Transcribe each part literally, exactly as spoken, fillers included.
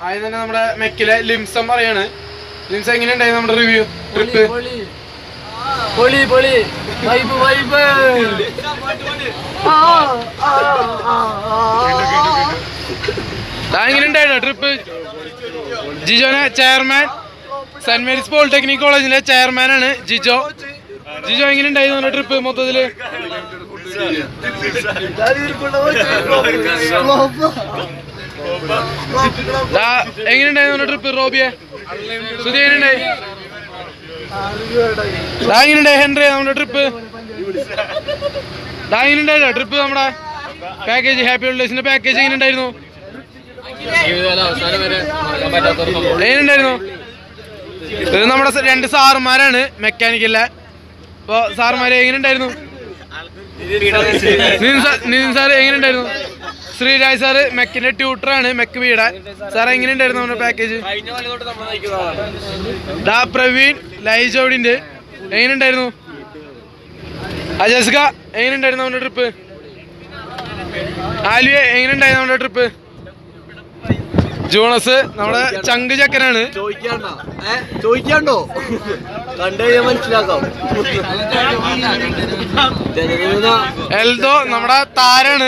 ആദ്യം തന്നെ നമ്മുടെ മെക്കിലെ ലിംസം പറയാണ്. ലിംസം എങ്ങനെയുണ്ടായി നമ്മുടെ റിവ്യൂ ട്രിപ്പ്? പൊളി പൊളി വൈബ് വൈബ്. എങ്ങനെയുണ്ടായിരുന്നു ട്രിപ്പ്? ജിജോനെ ചെയർമാൻ, സെന്റ് മേരീസ് പോളിടെക്നിക് കോളേജിലെ ചെയർമാനാണ് ജിജോ. ജിജോ എങ്ങനെയുണ്ടായിരുന്നു ട്രിപ്പ് മൊത്തത്തില്? എങ്ങനെയുണ്ടായിരുന്നു ട്രിപ്പ്? റോബിയെ സുധി എങ്ങനെയുണ്ടായി? എങ്ങനെയുണ്ടായി ഹെൻറി നമ്മുടെ ട്രിപ്പ്? എങ്ങനെയുണ്ടായില്ല ട്രിപ്പ്? നമ്മുടെ പാക്കേജ് ഹാപ്പി ഹോളിഡേസിന്റെ പാക്കേജ് എങ്ങനെയുണ്ടായിരുന്നു? എങ്ങനെയുണ്ടായിരുന്നു? ഇത് നമ്മുടെ രണ്ട് സാറുമാരാണ് മെക്കാനിക്കലിലെ. അപ്പൊ സാറുമാരെ എങ്ങനെയുണ്ടായിരുന്നു? നിതിൻ സാർ എങ്ങനെയുണ്ടായിരുന്നു? ശ്രീരാജ് സാറ് മെക്കിന്റെ ട്യൂട്ടറാണ്, മെക്ക് വീടാ. സാർ എങ്ങനെയുണ്ടായിരുന്നു നമ്മുടെ പാക്കേജ്? ഡാ പ്രവീൺ ലൈജോഡിന്റെ എങ്ങനെയുണ്ടായിരുന്നു? അജസ്ക എങ്ങനെയുണ്ടായിരുന്നു നമ്മുടെ ട്രിപ്പ്? ആലുവ എങ്ങനെയുണ്ടായിരുന്നു നമ്മുടെ ട്രിപ്പ്? ജോണസ് നമ്മുടെ ചങ്ക് ചക്കനാണ്. ചോദിക്കാണ്ടോ? കണ്ടു കഴിഞ്ഞാൽ മനസ്സിലാക്കാം. എൽദോ നമ്മുടെ താരാണ്,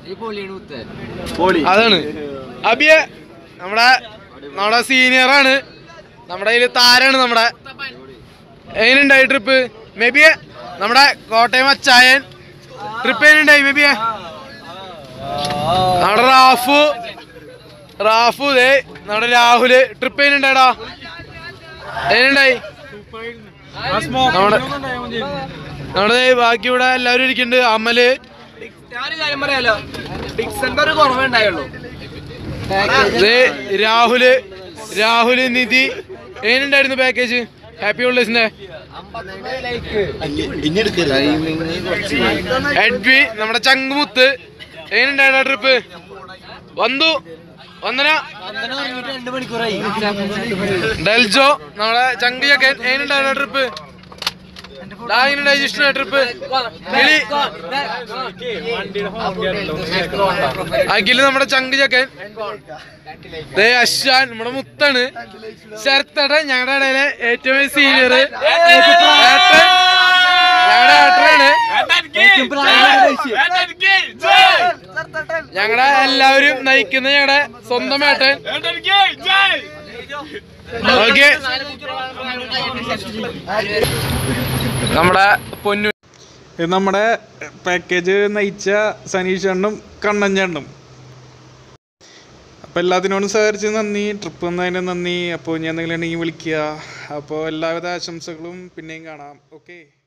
അതാണ്. അബിയ നമ്മുടെ നമ്മുടെ സീനിയറാണ്, നമ്മുടെ കയ്യില് താരാണ്. നമ്മുടെ എങ്ങനെയുണ്ടായി ട്രിപ്പ്? മെബിയ നമ്മുടെ കോട്ടയം അച്ചായൻ ട്രിപ്പ് എങ്ങനെയുണ്ടായി മെബിയ? നമ്മുടെ റാഫു റാഫു ദേ നമ്മുടെ രാഹുല് ട്രിപ്പ് എങ്ങനെയുണ്ടായിടാ? എങ്ങനെയുണ്ടായി? നമ്മുടെ നമ്മുടെ ബാക്കി ഇവിടെ എല്ലാവരും ഇരിക്കുന്നുണ്ട്. അമല് കാര്യം പറയാലോ, കുറവുണ്ടായുള്ളൂ. രാഹുല് രാഹുല് നിധി എങ്ങനെയുണ്ടായിരുന്നു പാക്കേജ് ഹാപ്പി ഹോളിഡേസിന്റെ? എഡ്വി നമ്മുടെ ചങ്കുമുത്ത് എങ്ങനെയുണ്ടായിരുന്നു ട്രിപ്പ്? വന്നു വന്ദന ഡെൽജോ നമ്മുടെ ചങ്ക് ചക്കൻ എങ്ങനെയുണ്ടായിരുന്നു ട്രിപ്പ്? എങ്ങനെയുണ്ടായി ജിഷ്ണു ട്രിപ്പ്? അഖില് നമ്മുടെ ചങ്ക് ചക്കൻ. ദേ അശ്വാൻ നമ്മുടെ മുത്താണ്. ശരത്തട ഞങ്ങളുടെ ഇടയിലെ ഏറ്റവും സീനിയർ ഏട്ടൻ, ഞങ്ങളുടെ ഏട്ടനാണ്. ഞങ്ങളുടെ എല്ലാവരും നയിക്കുന്ന ഞങ്ങളുടെ സ്വന്തം ഏട്ടൻ. ഓക്കെ, നമ്മുടെ പൊന്നു നമ്മുടെ പാക്കേജ് നയിച്ച സനീഷണ്ണും കണ്ണഞ്ചണ്ണും. അപ്പോൾ എല്ലാത്തിനോടും സഹകരിച്ച് നന്ദി. ട്രിപ്പ് വന്നതിന് നന്ദി. അപ്പോൾ ഞാൻ എന്തെങ്കിലും ഉണ്ടെങ്കിൽ വിളിക്കുക. അപ്പോൾ എല്ലാവിധ ആശംസകളും പിന്നെയും കാണാം. ഓക്കെ.